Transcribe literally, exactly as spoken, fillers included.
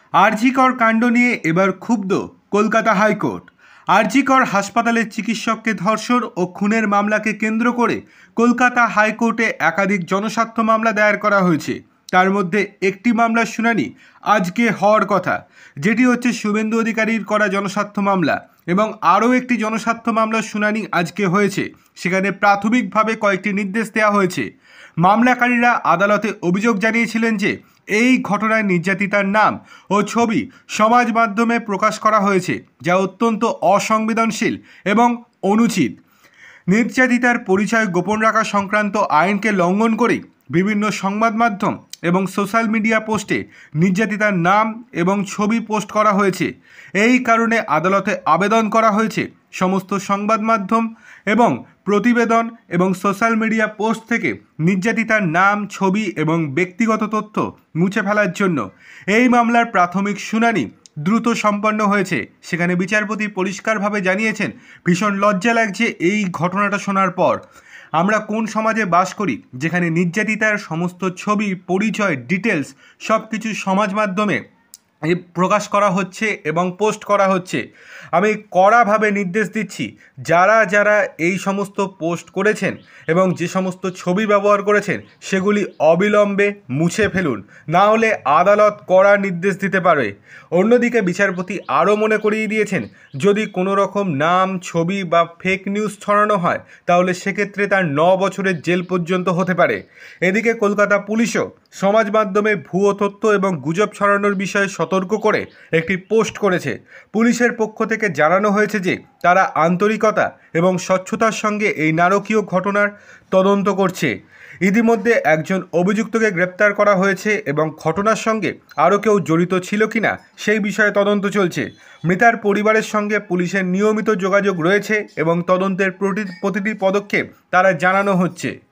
আরজি কর কাণ্ড নিয়ে এবার ক্ষুব্ধ কলকাতা হাইকোর্ট। আরজি কর হাসপাতালের চিকিৎসককে ধর্ষণ ও খুনের মামলাকে কেন্দ্র করে কলকাতা হাইকোর্টে একাধিক জনস্বার্থ মামলা দায়ের করা হয়েছে। তার মধ্যে একটি মামলার শুনানি আজকে হওয়ার কথা, যেটি হচ্ছে শুভেন্দু অধিকারীর করা জনস্বার্থ মামলা, এবং আরও একটি জনস্বার্থ মামলার শুনানি আজকে হয়েছে। সেখানে প্রাথমিকভাবে কয়েকটি নির্দেশ দেওয়া হয়েছে। মামলাকারীরা আদালতে অভিযোগ জানিয়েছিলেন যে এই ঘটনায় নির্যাতিতার নাম ও ছবি সমাজ মাধ্যমে প্রকাশ করা হয়েছে, যা অত্যন্ত অসংবেদনশীল এবং অনুচিত। নির্যাতিতার পরিচয় গোপন রাখা সংক্রান্ত আইনকে লঙ্ঘন করে বিভিন্ন সংবাদ মাধ্যম এবং সোশ্যাল মিডিয়া পোস্টে নির্যাতিতার নাম এবং ছবি পোস্ট করা হয়েছে। এই কারণে আদালতে আবেদন করা হয়েছে সমস্ত সংবাদ মাধ্যম এবং প্রতিবেদন এবং সোশ্যাল মিডিয়া পোস্ট থেকে নির্যাতিতার নাম, ছবি এবং ব্যক্তিগত তথ্য মুছে ফেলার জন্য। এই মামলার প্রাথমিক শুনানি দ্রুত সম্পন্ন হয়েছে। সেখানে বিচারপতি পরিষ্কারভাবে জানিয়েছেন, ভীষণ লজ্জা লাগছে এই ঘটনাটা শোনার পর। আমরা কোন সমাজে বাস করি যেখানে নির্যাতিতার সমস্ত ছবি, পরিচয়, ডিটেলস সব কিছু সমাজ মাধ্যমে প্রকাশ করা হচ্ছে এবং পোস্ট করা হচ্ছে। আমি কড়াভাবে নির্দেশ দিচ্ছি, যারা যারা এই সমস্ত পোস্ট করেছেন এবং যে সমস্ত ছবি ব্যবহার করেছেন সেগুলি অবিলম্বে মুছে ফেলুন, না হলে আদালত কড়া নির্দেশ দিতে পারে। অন্যদিকে বিচারপতি আরও মনে করিয়ে দিয়েছেন, যদি কোনো রকম নাম, ছবি বা ফেক নিউজ ছড়ানো হয় তাহলে সেক্ষেত্রে তার ন বছরের জেল পর্যন্ত হতে পারে। এদিকে কলকাতা পুলিশও সমাজ মাধ্যমে ভুয়ো তথ্য এবং গুজব ছড়ানোর বিষয়ে সতর্ক করে একটি পোস্ট করেছে। পুলিশের পক্ষ থেকে জানানো হয়েছে যে তারা আন্তরিকতা এবং স্বচ্ছতার সঙ্গে এই নারকীয় ঘটনার তদন্ত করছে। ইতিমধ্যে একজন অভিযুক্তকে গ্রেপ্তার করা হয়েছে এবং ঘটনার সঙ্গে আরও কেউ জড়িত ছিল কিনা সেই বিষয়ে তদন্ত চলছে। মৃতার পরিবারের সঙ্গে পুলিশের নিয়মিত যোগাযোগ রয়েছে এবং তদন্তের প্রতিটি পদক্ষেপ তারা জানানো হচ্ছে।